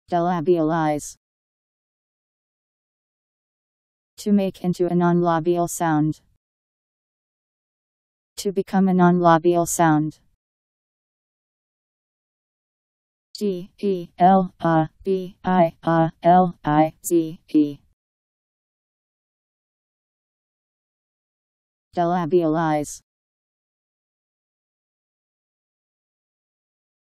Delabialize. To make into a non-labial sound. To become a non-labial sound. Delabialize. Delabialize.